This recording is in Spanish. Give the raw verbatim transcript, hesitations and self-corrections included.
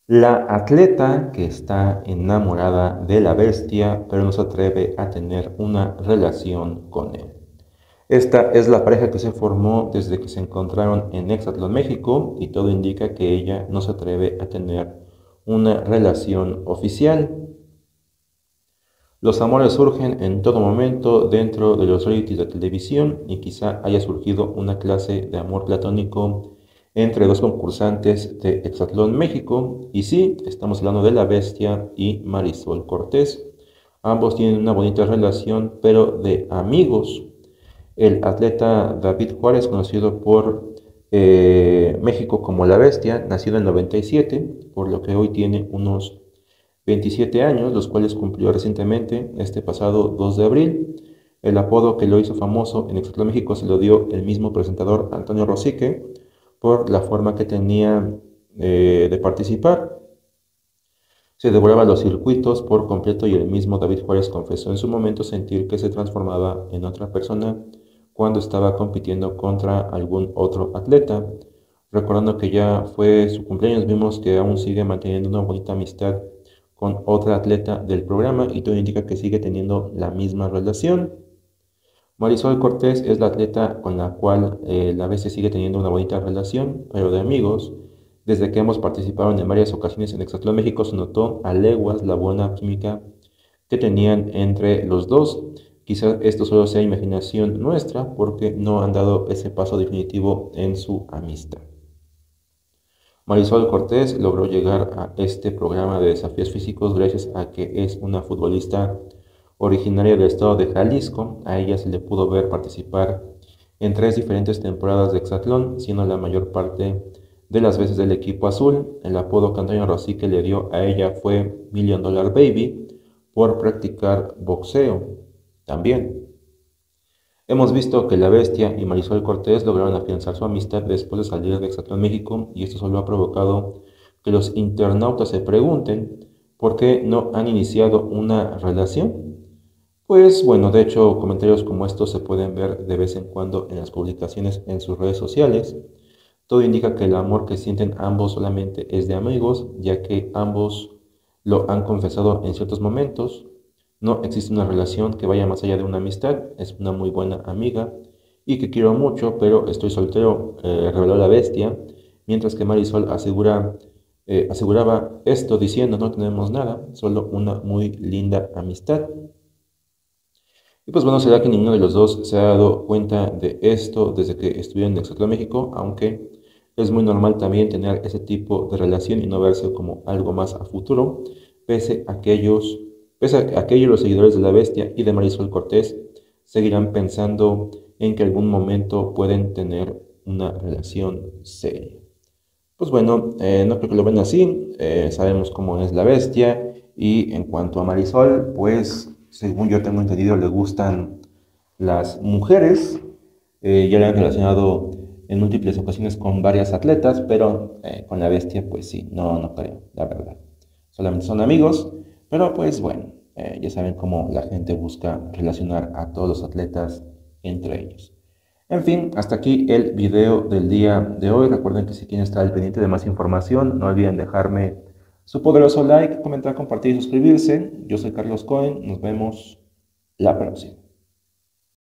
La atleta que está enamorada de la bestia, pero no se atreve a tener una relación con él. Esta es la pareja que se formó desde que se encontraron en Exatlón, México, y todo indica que ella no se atreve a tener una relación oficial. Los amores surgen en todo momento dentro de los realities de televisión y quizá haya surgido una clase de amor platónico entre dos concursantes de Exatlón México. Y sí, estamos hablando de La Bestia y Marisol Cortés. Ambos tienen una bonita relación, pero de amigos. El atleta David Juárez, conocido por eh, México como La Bestia, nacido en el noventa y siete, por lo que hoy tiene unos veintisiete años, los cuales cumplió recientemente, este pasado dos de abril. El apodo que lo hizo famoso en Exatlón México se lo dio el mismo presentador Antonio Rosique por la forma que tenía eh, de participar. Se devoraba los circuitos por completo y el mismo David Juárez confesó en su momento sentir que se transformaba en otra persona cuando estaba compitiendo contra algún otro atleta. Recordando que ya fue su cumpleaños, vimos que aún sigue manteniendo una bonita amistad con otra atleta del programa y todo indica que sigue teniendo la misma relación. Marisol Cortés es la atleta con la cual eh, la bestia sigue teniendo una bonita relación, pero de amigos. Desde que hemos participado en varias ocasiones en Exatlón México se notó a leguas la buena química que tenían entre los dos. Quizás esto solo sea imaginación nuestra porque no han dado ese paso definitivo en su amistad. Marisol Cortés logró llegar a este programa de desafíos físicos gracias a que es una futbolista originaria del estado de Jalisco. A ella se le pudo ver participar en tres diferentes temporadas de hexatlón, siendo la mayor parte de las veces del equipo azul. El apodo que Antonio Rosique le dio a ella fue Million Dollar Baby por practicar boxeo también. Hemos visto que La Bestia y Marisol Cortés lograron afianzar su amistad después de salir de Hexatlón México y esto solo ha provocado que los internautas se pregunten por qué no han iniciado una relación. Pues bueno, de hecho comentarios como estos se pueden ver de vez en cuando en las publicaciones en sus redes sociales. Todo indica que el amor que sienten ambos solamente es de amigos, ya que ambos lo han confesado en ciertos momentos. No existe una relación que vaya más allá de una amistad, es una muy buena amiga y que quiero mucho, pero estoy soltero, eh, reveló La Bestia, mientras que Marisol asegura, eh, aseguraba esto diciendo no tenemos nada, solo una muy linda amistad. Y pues bueno, será que ninguno de los dos se ha dado cuenta de esto desde que estuvieron en Exatlón México, aunque es muy normal también tener ese tipo de relación y no verse como algo más a futuro, pese a que ellos, pese a que ellos, los seguidores de La Bestia y de Marisol Cortés, seguirán pensando en que algún momento pueden tener una relación seria. Pues bueno, eh, no creo que lo ven así, eh, sabemos cómo es La Bestia y en cuanto a Marisol, pues según yo tengo entendido le gustan las mujeres, eh, ya le han relacionado en múltiples ocasiones con varias atletas, pero eh, con La Bestia pues sí, no, no creo, la verdad. Solamente son amigos, pero pues bueno, eh, ya saben cómo la gente busca relacionar a todos los atletas entre ellos. En fin, hasta aquí el video del día de hoy. Recuerden que si quieren estar al pendiente de más información, no olviden dejarme su poderoso like, comentar, compartir y suscribirse. Yo soy Carlos Cohen. Nos vemos la próxima.